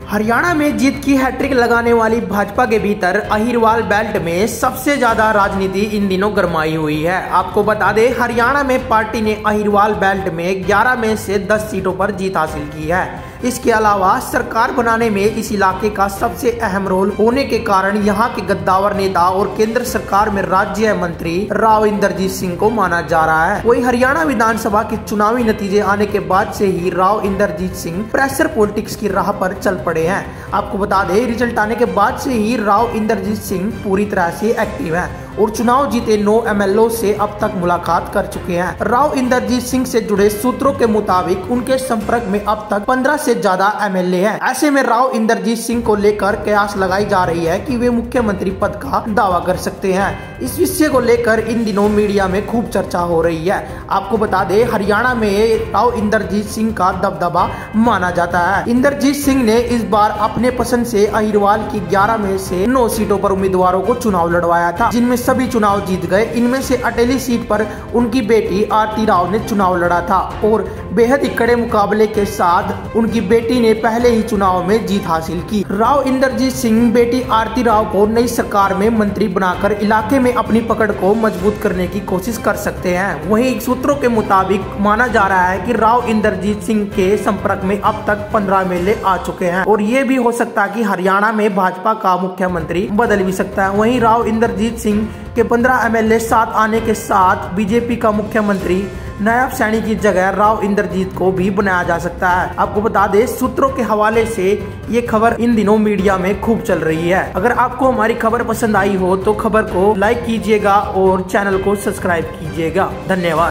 हरियाणा में जीत की हैट्रिक लगाने वाली भाजपा के भीतर अहिरवाल बेल्ट में सबसे ज्यादा राजनीति इन दिनों गरमाई हुई है। आपको बता दें, हरियाणा में पार्टी ने अहिरवाल बेल्ट में 11 में से 10 सीटों पर जीत हासिल की है। इसके अलावा सरकार बनाने में इस इलाके का सबसे अहम रोल होने के कारण यहाँ के गद्दावर नेता और केंद्र सरकार में राज्य मंत्री राव इंद्रजीत सिंह को माना जा रहा है। वही हरियाणा विधानसभा के चुनावी नतीजे आने के बाद से ही राव इंद्रजीत सिंह प्रेशर पॉलिटिक्स की राह पर चल पड़े हैं। आपको बता दें, रिजल्ट आने के बाद से ही राव इंद्रजीत सिंह पूरी तरह से एक्टिव है और चुनाव जीते 9 एमएलओ से अब तक मुलाकात कर चुके हैं। राव इंद्रजीत सिंह से जुड़े सूत्रों के मुताबिक उनके संपर्क में अब तक 15 से ज्यादा एमएलए हैं। ऐसे में राव इंद्रजीत सिंह को लेकर कयास लगाई जा रही है कि वे मुख्यमंत्री पद का दावा कर सकते हैं। इस विषय को लेकर इन दिनों मीडिया में खूब चर्चा हो रही है। आपको बता दें, हरियाणा में राव इंद्रजीत सिंह का दबदबा माना जाता है। इंद्रजीत सिंह ने इस बार अपने पसंद से अहिरवाल की 11 में से 9 सीटों पर उम्मीदवारों को चुनाव लड़वाया था, जिनमें सभी चुनाव जीत गए। इनमें से अटेली सीट पर उनकी बेटी आरती राव ने चुनाव लड़ा था और बेहद ही कड़े मुकाबले के साथ उनकी बेटी ने पहले ही चुनाव में जीत हासिल की। राव इंद्रजीत सिंह बेटी आरती राव को नई सरकार में मंत्री बनाकर इलाके में अपनी पकड़ को मजबूत करने की कोशिश कर सकते हैं। वहीं सूत्रों के मुताबिक माना जा रहा है कि राव इंद्रजीत सिंह के संपर्क में अब तक 15 एमएलए आ चुके हैं और ये भी हो सकता है कि हरियाणा में भाजपा का मुख्यमंत्री बदल भी सकता है। वहीं राव इंद्रजीत सिंह के 15 एमएलए साथ आने के साथ बीजेपी का मुख्यमंत्री नायब सैनी की जगह राव इंद्रजीत को भी बनाया जा सकता है। आपको बता दें, सूत्रों के हवाले से ये खबर इन दिनों मीडिया में खूब चल रही है। अगर आपको हमारी खबर पसंद आई हो तो खबर को लाइक कीजिएगा और चैनल को सब्सक्राइब कीजिएगा। धन्यवाद।